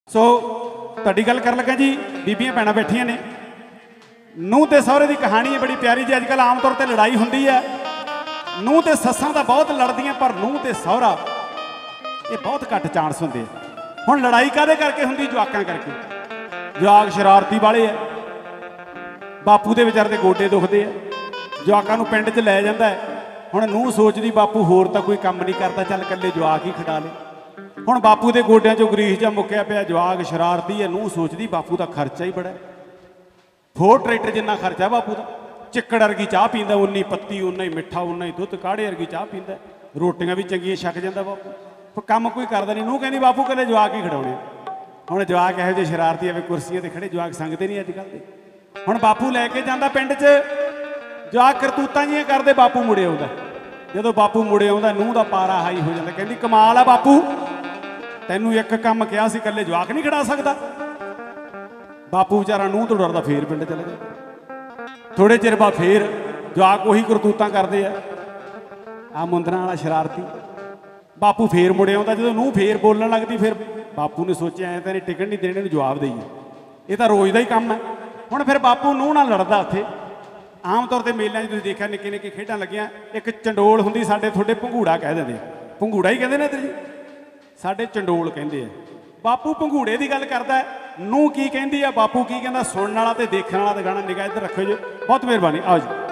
सो तुहाडी गल कर लगा जी, बीबियां भैणां बैठियां ने। नूंह ते सहुरे की कहानी है बड़ी प्यारी जी। अजकल आम तौर पर लड़ाई होंदी है, नूंह ते सस्सां तां बहुत लड़दियां, पर नूंह ते सहुरा ये बहुत घट चांस होंदे। हुण लड़ाई काहदे करके हुंदी? जवाकां करके। जवाक शरारती वाले है, बापू दे विचार दे गोडे दुखदे है, जवाकां नूं पिंड च लै जांदा है। हुण नूंह सोचदी बापू होर तां कोई काम नहीं करता, चल कल्ले जवाक ही खड़ा ले। हुण बापू दे गोडियां चों गरीस जा मुक्या पिया, जवाक शरारती है। नूंह सोचदी बापू दा खर्चा ही बड़ा है, फोर ट्रैक्टर जिन्ना खर्चा बापू का। चिक्कड़ वर्गी चाह पींदा, उन्नी पत्ती उन्ना ही मिठा, उन्ना ही दुध, काढ़े वर्गी चाह पींदा, रोटियां भी चंगियां छक जांदा बापू, पर काम कोई करदा नहीं। नूंह कहंदी बापू कल्ले जवाक ही खड़ाउणे। हुण जवाक इहो जिहे शरारती है, कुर्सियां ते खड़े जवाक संगदे नहीं अजकल दे। हुण बापू लैके जांदा पिंड च, जवाक करतूतां जिहियां करदे, बापू मुड़े आउंदा। जदों बापू मुड़े आउंदा नूंह दा पारा हाई हो जांदा, कहंदी कमाल आ बापू, तैनूं एक काम कहा सी, कल्ले जवाक नहीं खड़ा सकदा। बापू बेचारा नूंह तो डरदा फेर पिंड चले गया। थोड़े चिर बाद फिर जवाक उही करतूतां करदे आ मुंदरां वाला शरारती। बापू फिर मुड़े आउंदा, जदों नूंह फिर बोलण लगदी, फिर बापू ने सोचिया ऐ तां टिकण नहीं देणे, नूं जवाब देईए, ये तां रोज़ दा ही काम है। हुण फिर बापू नूंह नाल लड़दा उत्थे। आम तौर पर मेलिਆਂ 'ਚ तुसीं देखिਆ निक्के निक्के खेडां लगियां, एक चंडोल हुंदी, साडे थोड़े भंगूड़ा कह दिंदे, भंगूड़ा ही कहंदे ने इधर जी, साडे चंडोल कहंदे आ। बापू भंगूड़े की गल करदा है, नूंह की कहंदी है, बापू की कहंदा, सुनने वाला ते देखने वाला ते गाना निगाह इधर रखो जी। बहुत मेहरबानी, आओ जी।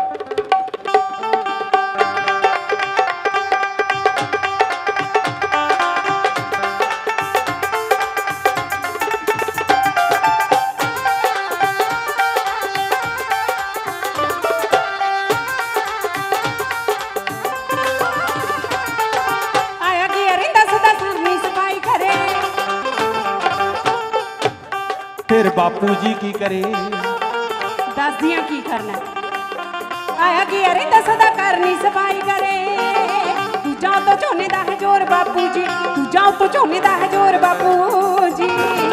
फिर बापू जी की करे, दस दियां की करना, आया कि अरे दसदा करनी सफाई करे। तू जाओ तो झोने दा है जोर बापू जी, तू जाओ तो झोने दा है जोर बापू जी।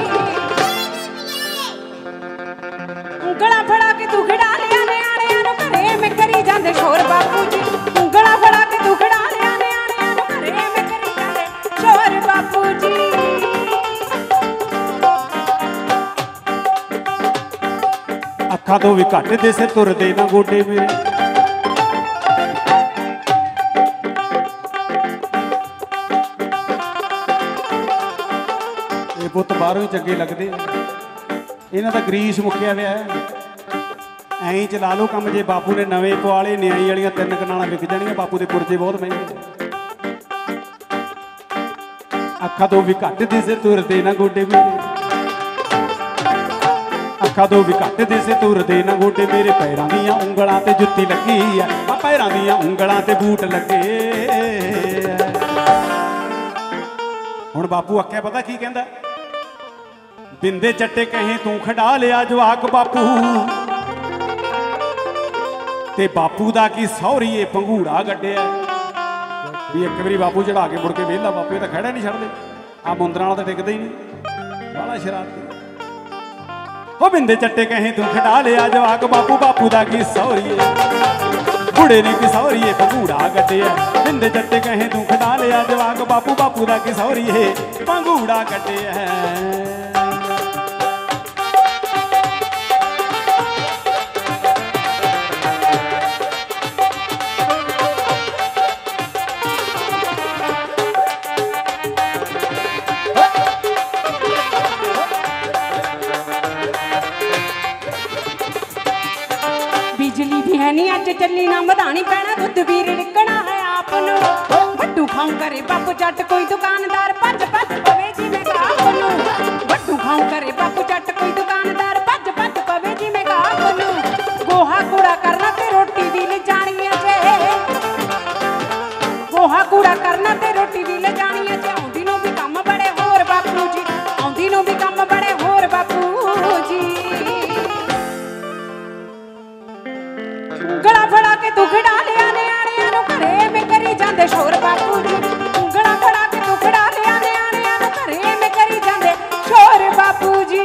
उंगला फड़ा के तू खड़ा लिया न्याणियां नूं घरे में करी जांदे शोर बापू जी। उंगला फड़ा के तू खड़ा लिया न्याणियां नूं घरे में करी जांदे शोर बापू जी। अखा तो भी घट दिसे, तुरदे ना गोडे मेरे। ये पुत बाहरों ही चंगे लगते, इन्हां दा ग्रीस मुक्या हुआ है। ऐं ही चला लो काम, जे बापू ने नवे पवाले न्याई वालियां 3 कनालां विक जाणियां। बापू के पुरजे बहुत महंगे। अखा तो भी घट दिसे, तुरदे ना गोडे मेरे। अखा तो भी घट दिसे, तुरदे ना गोडे मेरे। पैरां दियां उंगलां ते जुत्ती लगी है, पैरां दियां उंगलां ते बूट लगे। हुण बापू अक्या पता की कहंदा, बिंदे चट्टे कहें तू खड़ा लिया जवाक बापू, ते बापू दा की सौहरीए भंगूड़ा गड्डिया। भी एक बारी बापू चढ़ा के मुड़ के वेला, बापू तो खड़ा नहीं छड़दे। आ मुंदरां वाला तो टिकदा ही नहीं, बड़ा शरारती। हो बिंदे चट्टे कहें तू खड़ा लिया जवाक बापू, बापू दा की सौहरीए बुढ़े ने की सौहरीए भंगूड़ा गड्डिया। बिंदे चट्टे कहें तू खड़ा लिया जवाक बापू, बापू दा की सौहरीए भंगूड़ा गड्डिया। बिजली भी है नहीं अज चली ना, मधानी पैना दुध भी रिड़कना है आप नूं। वड्डू खाऊं करे बापू जट कोई दुकानदार, भज भज पवे जिवें गाप नूं। वड्डू खाऊं करे बापू जट कोई दुकानदार, भज भज पवे जिवें गाप नूं। गोहा कूड़ा करना ते रोटी भी ले जानी जे, गोहा कूड़ा करना ते रोटी भी ले जानी जे। आउंदी नूं भी काम बड़े होर बापू जी, आउंदी नूं भी काम बड़े होर बापू जी। उंगला फड़ा के तू खड़ा लिया न्याणियां नूं घरे में करी जांदे शोर बापू जी। उंगला फड़ा के तू खड़ा लिया न्याणियां नूं घरे में करी जांदे शोर बापू जी।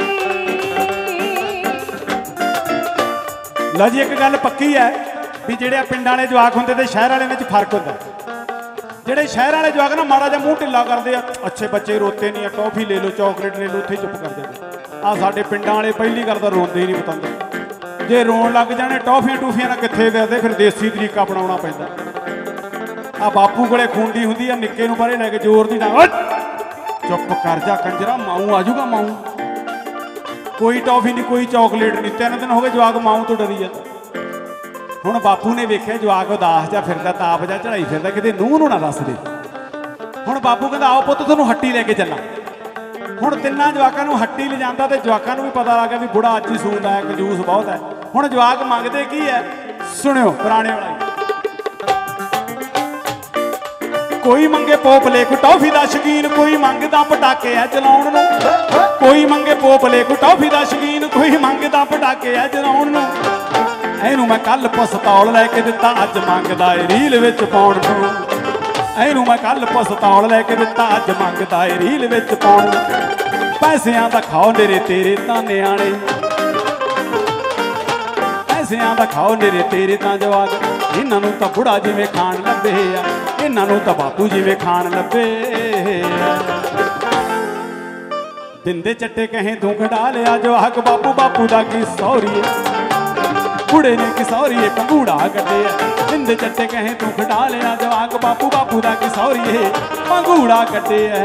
लो जी, एक गल पक्की है भी जिहड़े पिंडां वाले जवाक हुंदे ते शहर वाले विच फर्क हुंदा। ਜਿਹੜੇ ਸ਼ਹਿਰ ਵਾਲੇ ਜਵਾਕ ਨਾ ਮਾੜਾ ਜਿਹਾ ਮੂੰਹ ਢਿੱਲਾ ਕਰਦੇ ਆ, ਅੱਛੇ ਬੱਚੇ ਰੋਤੇ ਨਹੀਂ ਆ, ਟੌਫੀ ਲੈ ਲਓ, ਚਾਕਲੇਟ ਲੈ ਲਓ, ਉੱਥੇ ਚੁੱਪ ਕਰ ਜਾਂਦੇ ਆ। ਸਾਡੇ ਪਿੰਡਾਂ ਵਾਲੇ ਪਹਿਲੀ ਗੱਲ ਤਾਂ ਰੋਂਦੇ ਹੀ ਨਹੀਂ ਪਤੰਦਰ, ਜੇ ਰੋਣ ਲੱਗ ਜਾਣੇ ਟੌਫੀਆਂ ਟੂਫੀਆਂ ਨਾਲ ਕਿੱਥੇ ਫਿਰਦੇ, ਫਿਰ ਦੇਸੀ ਤਰੀਕਾ ਅਪਣਾਉਣਾ ਪੈਂਦਾ। ਆ ਬਾਪੂ ਕੋਲੇ ਖੁੰਡੀ ਹੁੰਦੀ ਆ, ਨਿੱਕੇ ਨੂੰ ਪਰੇ ਲੈ ਕੇ ਜ਼ੋਰ ਦੀ ਨਾਲ ਚੁੱਪ ਕਰ ਜਾ ਕੰਜਰਾ, ਮਾਊ ਆ ਜਾਊਗਾ ਮਾਊ। ਕੋਈ ਟੌਫੀ ਨਹੀਂ, ਕੋਈ ਚਾਕਲੇਟ ਨਹੀਂ, 3 ਦਿਨ ਹੋ ਗਏ ਜਵਾਕ ਮਾਊ ਤੋਂ ਡਰੀ ਜਾਂਦਾ। ਹੁਣ ਬਾਪੂ ਨੇ ਵੇਖਿਆ ਜਵਾਕ ਉਦਾਸ ਜਿਹਾ ਫਿਰਦਾ, ਤਾਪ ਜਿਹਾ ਚੜਾਈ ਫਿਰਦਾ, ਕਿਤੇ ਨੂੰਹ ਨੂੰ ਨਾ ਦੱਸ ਦੇ। ਹੁਣ ਬਾਪੂ ਕਹਿੰਦਾ ਆਓ ਪੁੱਤ ਤੁਹਾਨੂੰ ਹੱਟੀ ਲੈ ਕੇ ਚੱਲਾਂ। ਹੁਣ ਤਿੰਨਾਂ ਜਵਾਕਾਂ ਨੂੰ ਹੱਟੀ ਲਿਜਾਂਦਾ ਤੇ ਜਵਾਕਾਂ ਨੂੰ ਵੀ ਪਤਾ ਲੱਗ ਗਿਆ ਵੀ ਬੁੜਾ ਅੱਜ ਹੀ ਸੂੰਦਾ ਹੈ, ਕੰਜੂਸ ਬਹੁਤ ਹੈ। ਹੁਣ ਜਵਾਕ ਮੰਗਦੇ ਕੀ ਹੈ, ਸੁਣਿਓ ਪੁਰਾਣੇ ਵਾਲਾ। ਕੋਈ ਮੰਗੇ ਪੋਪਲੇ ਕੋ ਟੌਫੀ ਦਾ ਸ਼ਕੀਨ, ਕੋਈ ਮੰਗਦਾ ਪਟਾਕੇ ਆ ਚਲਾਉਣ ਨੂੰ। ਕੋਈ ਮੰਗੇ ਪੋਪਲੇ ਕੋ ਟੌਫੀ ਦਾ ਸ਼ਕੀਨ, ਕੋਈ ਮੰਗਦਾ ਪਟਾਕੇ ਆ ਚਲਾਉਣ ਨੂੰ। ਇਹਨੂੰ ਮੈਂ ਕੱਲ ਪਿਸਤੌਲ ਲੈ ਕੇ ਦਿੱਤਾ, ਅੱਜ ਮੰਗਦਾ ਏ ਰੀਲ ਵਿੱਚ ਪਾਉਣ ਨੂੰ। ਇਹਨੂੰ ਮੈਂ ਕੱਲ ਪਿਸਤੌਲ ਲੈ ਕੇ ਦਿੱਤਾ, ਅੱਜ ਮੰਗਦਾ ਏ ਰੀਲ ਵਿੱਚ ਪਾਉਣ ਨੂੰ। ਪੈਸਿਆਂ ਦਾ ਖਾਓ ਨੇਰੇ ਤੇਰੇ ਤਾਂ ਨਿਆਣੇ, ਪੈਸਿਆਂ ਦਾ ਖਾਓ ਨੇਰੇ ਤੇਰੇ ਤਾਂ ਜਵਾਕ। ਇਹਨਾਂ ਨੂੰ ਤਾਂ ਬੁੜਾ ਜਿਵੇਂ ਖਾਣ ਲੱਭੇ ਆ, ਇਹਨਾਂ ਨੂੰ ਤਾਂ ਬਾਪੂ ਜਿਵੇਂ ਖਾਣ ਲੱਭੇ। ਦਿੰਦੇ ਚੱਟੇ ਕਹੇ ਤੂੰ ਕਢਾ ਲਿਆ ਜਵਾਕ, ਬਾਪੂ ਬਾਪੂ ਦਾ ਕੀ ਸੌਰੀਏ, ਬੁੜੇ ਨੇ ਕੀ ਸੌਰੀਏ ਪੰਗੂੜਾ ਕੱਢਿਆ। ਦਿੰਦੇ ਚੱਟੇ ਕਹੇ ਤੂੰ ਕਢਾ ਲਿਆ ਜਵਾਕ, ਬਾਪੂ ਬਾਪੂ ਦਾ ਕੀ ਸੌਰੀਏ ਪੰਗੂੜਾ ਕੱਢਿਆ।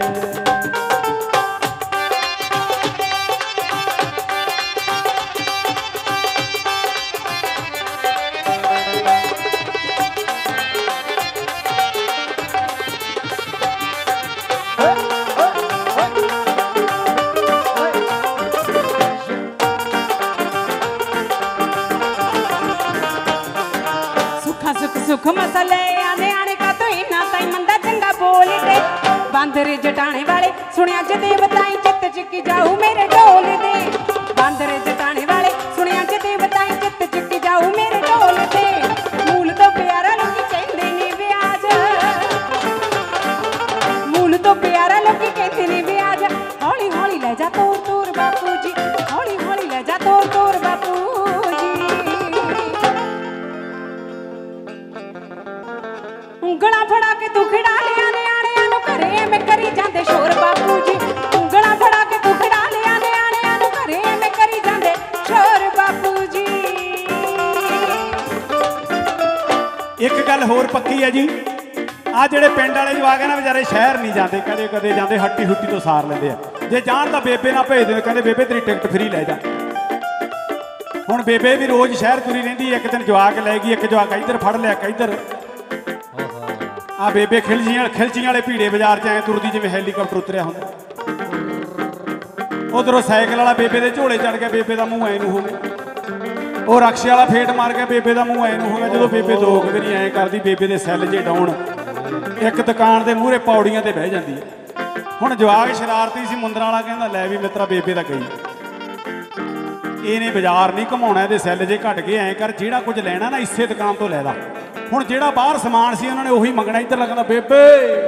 सुख मसले आने आने का तो इना ताई मंदा चंगा बोलते। बांदर जटाने वाले सुनिया जदे बताई, चित चिक्की जाऊ मेरे ढोल दे। बांदर जटाने वाले सुनिया जदे बताई, चित चिक्की जाऊ मेरे ढोल दे। मूल तो प्यारा लोकी कहते ने ब्याज, मूल तो प्यारा लोकी कहते ने ब्याज। हौली हौली ले जा तोर तोर बापू जी, हौली हौली ले जा तोर तोर बापू जी। ਉਂਗਲਾਂ ਫੜਾ ਕੇ ਤੂੰ ਖਿਡਾ ਲਿਆ ਨਿਆਣਿਆਂ ਨੂੰ, ਘਰੇ ਮੈਂ ਕਰੀ ਜਾਂਦੇ ਸ਼ੋਰ ਬਾਪੂ ਜੀ। ਉਂਗਲਾਂ ਫੜਾ ਕੇ ਤੂੰ ਖਿਡਾ ਲਿਆ ਨਿਆਣਿਆਂ ਨੂੰ, ਘਰੇ ਮੈਂ ਕਰੀ ਜਾਂਦੇ ਸ਼ੋਰ ਬਾਪੂ ਜੀ। ਇੱਕ ਗੱਲ ਹੋਰ ਪੱਕੀ ਹੈ ਜੀ, ਆ ਜਿਹੜੇ ਪਿੰਡ ਵਾਲੇ ਜਵਾਕ ਹੈ ਨਾ ਵਿਚਾਰੇ ਸ਼ਹਿਰ ਨਹੀਂ ਜਾਂਦੇ, ਕਦੇ ਕਦੇ ਜਾਂਦੇ, ਹੱਟੀ ਹੁੱਟੀ ਤੋਂ ਸਾਰ ਲੈਂਦੇ ਆ। ਜੇ ਜਾਣ ਤਾਂ ਬੇਬੇ ਨਾਲ ਭੇਜਦੇ, ਕਹਿੰਦੇ ਬੇਬੇ ਤੇਰੀ ਟਿਕਟ ਫਰੀ ਲੈ ਜਾ। ਹੁਣ ਬੇਬੇ ਵੀ ਰੋਜ਼ ਸ਼ਹਿਰ ਤੁਰੀ ਰਹਿੰਦੀ, ਇੱਕ ਦਿਨ ਜਵਾਕ ਲੈ ਗਈ, ਇੱਕ ਜਵਾਕ ਇੱਧਰ ਫੜ ਲਿਆ, ਇੱਕ ਇੱਧਰ। ਆ ਬੇਬੇ ਖਿਲਚੀਆਂ ਵਾਲੇ ਭੀੜੇ ਬਾਜ਼ਾਰ 'ਚ ਐਂ ਤੁਰਦੀ ਜਿਵੇਂ ਹੈਲੀਕਾਪਟਰ ਉਤਰਿਆ ਹੁੰਦਾ। ਉਧਰੋਂ ਸਾਈਕਲ ਵਾਲਾ ਬੇਬੇ ਦੇ ਝੋਲੇ ਚੜ ਗਿਆ, ਬੇਬੇ ਦਾ ਮੂੰਹ ਐ ਨੂੰ ਹੋ ਗਿਆ। ਉਹ ਰਕਸ਼ੇ ਵਾਲਾ ਫੇਟ ਮਾਰ ਗਿਆ, ਬੇਬੇ ਦਾ ਮੂੰਹ ਐ ਨੂੰ ਹੋ ਗਿਆ। ਜਦੋਂ ਬੇਬੇ ਦੋ ਕੁ ਦਿਨ ਐਂ ਕਰਦੀ, ਬੇਬੇ ਦੇ ਸੈੱਲ ਜੇ ਡਾਉਣ, ਇੱਕ ਦੁਕਾਨ ਦੇ ਮੂਹਰੇ ਪੌੜੀਆਂ ਤੇ ਬਹਿ ਜਾਂਦੀ ਹੈ। ਹੁਣ ਜਵਾਕ ਸ਼ਰਾਰਤੀ ਸੀ, ਮੁੰਦਰਾਂ ਵਾਲਾ ਕਹਿੰਦਾ ਲੈ ਵੀ ਮਿੱਤਰਾ ਬੇਬੇ ਦਾ ਗਈ, ਇਹਨੇ ਬਾਜ਼ਾਰ ਨਹੀਂ ਘੁਮਾਉਣਾ, ਇਹਦੇ ਸੈੱਲ ਜੇ ਘਟ ਗਏ, ਐਂ ਕਰ ਜਿਹੜਾ ਕੁਝ ਲੈਣਾ ਨਾ ਇਸੇ ਦੁਕਾਨ ਤੋਂ ਲੈ ਲਾ। ਹੁਣ ਜਿਹੜਾ ਬਾਹਰ ਸਮਾਨ ਸੀ ਉਹਨਾਂ ਨੇ ਉਹੀ ਮੰਗਣਾ। ਇੱਧਰ ਲੱਗਦਾ ਬੇਬੇ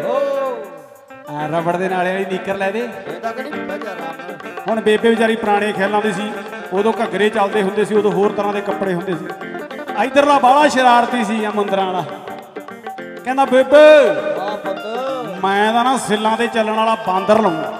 ਰਬੜ ਦੇ ਨਾਲੇ ਵਾਲੀ ਨੀਕਰ ਲੈ ਦੇ। ਹੁਣ ਬੇਬੇ ਵਿਚਾਰੀ ਪੁਰਾਣੇ ਖਿਆਲਾਂ ਦੀ ਸੀ, ਉਦੋਂ ਘੱਗਰੇ ਚੱਲਦੇ ਹੁੰਦੇ ਸੀ, ਉਦੋਂ ਹੋਰ ਤਰ੍ਹਾਂ ਦੇ ਕੱਪੜੇ ਹੁੰਦੇ ਸੀ। ਇੱਧਰਲਾ ਬਾਹਲਾ ਸ਼ਰਾਰਤੀ ਸੀ ਆ ਮੁੰਦਰਾਂ ਵਾਲਾ, ਕਹਿੰਦਾ ਬੇਬੇ ਮੈਂ ਤਾਂ ਨਾ ਸਿੱਲਾਂ ਤੇ ਚੱਲਣ ਵਾਲਾ ਬਾਂਦਰ ਲਾਉਂਗਾ।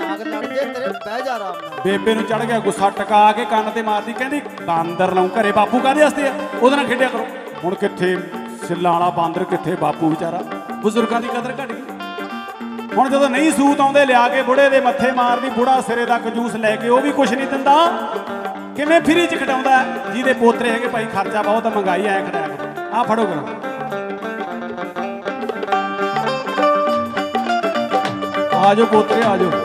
ਬੇਬੇ ਨੂੰ ਚੜ ਗਿਆ ਗੁੱਸਾ, ਟਕਾ ਕੇ ਕੰਨ ਤੇ ਮਾਰਦੀ, ਕਹਿੰਦੀ ਬਾਂਦਰ ਲਾਉਂ ਘਰੇ ਬਾਪੂ ਕਾਹਦੇ ਵਾਸਤੇ ਆ, ਉਹਦੇ ਨਾਲ ਖੇਡਿਆ ਕਰੋ। ਹੁਣ ਕਿੱਥੇ ਸਿੱਲਾਂ ਵਾਲਾ ਬਾਂਦਰ, ਕਿੱਥੇ ਬਾਪੂ ਵਿਚਾਰਾ, ਬਜ਼ੁਰਗਾਂ ਦੀ ਕਦਰ ਘਟ ਗਈ। ਹੁਣ ਜਦੋਂ ਨਹੀਂ ਸੂਤ ਆਉਂਦੇ ਲਿਆ ਕੇ ਬੁੜੇ ਦੇ ਮੱਥੇ ਮਾਰਦੀ, ਬੁੜਾ ਸਿਰੇ ਦਾ ਕੰਜੂਸ ਲੈ ਕੇ ਉਹ ਵੀ ਕੁਛ ਨਹੀਂ ਦਿੰਦਾ। ਕਿਵੇਂ ਫਰੀ ਚ ਖਟਾਉਂਦਾ, ਜਿਹਦੇ ਪੋਤਰੇ ਹੈਗੇ ਭਾਈ ਖਰਚਾ ਬਹੁਤ ਮਹਿੰਗਾਈ ਐ ਖਟਾਇਆ ਕਰੋ, ਆਹ ਫੜੋ ਕਰੋ। ਆ ਜਾਓ ਪੋਤਰੇ ਆ ਜਾਓ।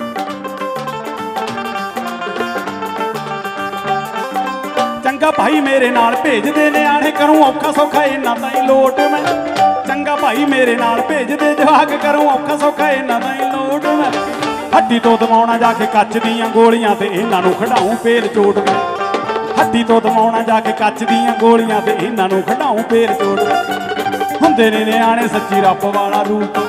ਚੰਗਾ ਭਾਈ ਮੇਰੇ ਨਾਲ ਭੇਜਦੇ ਨਿਆਣੇ, ਕਰੂੰ ਔਖਾ ਸੌਖਾ ਇਹਨਾਂ ਦਾ ਹੀ ਲੋਟ ਮੈਂ। ਚੰਗਾ ਭਾਈ ਮੇਰੇ ਨਾਲ ਭੇਜਦੇ ਜਵਾਕ, ਕਰੂੰ ਔਖਾ ਸੌਖਾ ਇਹਨਾਂ ਦਾ ਹੀ ਲੋਟ ਮੈਂ। ਹੱਡੀ ਤੋਂ ਦਵਾਉਣਾ ਜਾ ਕੇ ਕੱਚ ਦੀਆਂ ਗੋਲੀਆਂ, ਤੇ ਇਹਨਾਂ ਨੂੰ ਖੜਾਉਂ ਪੇਲ ਚੋਟ ਮੈਂ। ਹੱਡੀ ਤੋਂ ਦਵਾਉਣਾ ਜਾ ਕੇ ਕੱਚ ਦੀਆਂ ਗੋਲੀਆਂ, ਤੇ ਇਹਨਾਂ ਨੂੰ ਖੜਾਉਂ ਪੇਲ ਚੋਟ ਮੈਂ। ਹੁੰਦੇ ਨੇ ਨਿਆਣੇ ਸੱਚੀ ਰੱਬ ਵਾਲਾ ਰੂਪ,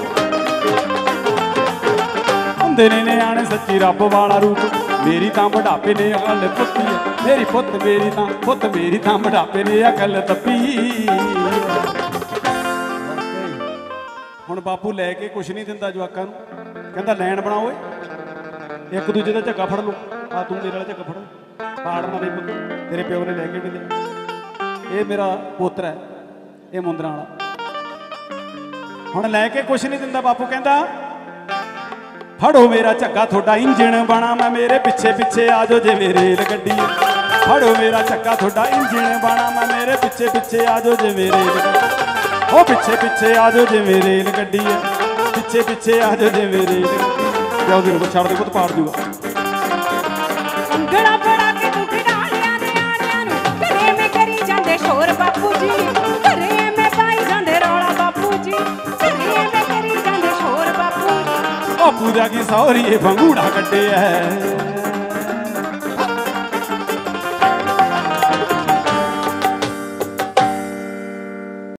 ਹੁੰਦੇ ਨੇ ਨਿਆਣੇ ਸੱਚੀ ਰੱਬ ਵਾਲਾ ਰੂਪ। ਮੇਰੀ ਤਾਂ ਬੁਢਾਪੇ ਨੇ ਅਕਲ ਪੁੱਤੀ, ਮੇਰੀ ਪੁੱਤ ਮੇਰੀ ਤਾਂ ਪੁੱਤ ਮੇਰੀ ਤਾਂ ਬੁਢਾਪੇ ਨੇ ਅਕਲ ਤੱਪੀ। ਹੁਣ ਬਾਪੂ ਲੈ ਕੇ ਕੁਛ ਨਹੀਂ ਦਿੰਦਾ ਜਵਾਕਾਂ ਨੂੰ, ਕਹਿੰਦਾ ਲੈਣ ਬਣਾਓ ਓਏ, ਇੱਕ ਦੂਜੇ ਦਾ ਝੱਗਾ ਫੜ ਲਓ, ਆ ਤੂੰ ਮੇਰੇ ਵਾਲਾ ਝੱਗਾ ਫੜ, ਪਾੜਨਾ ਨਹੀਂ ਪੁੱਤ, ਤੇਰੇ ਪਿਓ ਨੇ ਲੈ ਕੇ ਨਹੀਂ ਦੇ, ਇਹ ਮੇਰਾ ਪੋਤਰਾ ਹੈ, ਇਹ ਮੁੰਦਰਾਂ ਵਾਲਾ। ਹੁਣ ਲੈ ਕੇ ਕੁਛ ਨਹੀਂ ਦਿੰਦਾ ਬਾਪੂ, ਕਹਿੰਦਾ ਫੜੋ ਮੇਰਾ ਝੱਗਾ ਤੁਹਾਡਾ ਇੰਜਣ ਬਣਾ ਮੈਂ, ਮੇਰੇ ਪਿੱਛੇ ਪਿੱਛੇ ਆ ਜਾਓ ਜਿਵੇਂ ਰੇਲ ਗੱਡੀ, ਫੜੋ ਮੇਰਾ ਝੱਗਾ ਤੁਹਾਡਾ ਇੰਜਣ ਬਣਾ ਮੈਂ, ਮੇਰੇ ਪਿੱਛੇ ਪਿੱਛੇ ਆ ਜਾਓ ਜਿਵੇਂ ਰੇਲ ਗੱਡੀ, ਉਹ ਪਿੱਛੇ ਪਿੱਛੇ ਆ ਜਾਓ ਜਿਵੇਂ ਰੇਲ ਗੱਡੀ ਹੈ, ਪਿੱਛੇ ਪਿੱਛੇ ਆ ਜਾਓ ਜਿਵੇਂ ਰੇਲ ਗੱਡੀ। ਜਾਓ ਦੇ ਨੂੰ ਛੱਡ ਦੇ ਪੁੱਤ, ਪਾੜ ਜੂਗਾ। ਅੰਗੜਾ ਫੜਾ ਕੇ ਤੂੰ ਖਿਡਾਲਿਆਂ ਦੇ ਆਣਿਆਂ ਨੂੰ, ਘਰੇ ਮੈਂ ਕਰੀ ਜਾਂਦੇ ਸ਼ੋਰ ਬਾਪੂ ਜੀ, ਘਰੇ ਮੈਂ ਪਾਈ ਜਾਂਦੇ ਰੌਲਾ ਬਾਪੂ ਜੀ, ਘਰੇ ਮੈਂ ਕਰੀ ਜਾਂਦੇ ਸ਼ੋਰ ਬਾਪੂ। ਬਾਪੂ ਦਾ ਕੀ ਸੌਰੀਏ ਭੰਗੂੜਾ ਕੱਢਿਆ,